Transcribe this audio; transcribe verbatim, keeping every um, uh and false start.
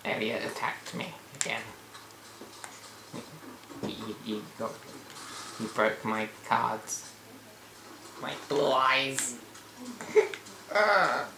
Elliot attacked me again. He, he, he, got, he broke my cards. My blue eyes. uh.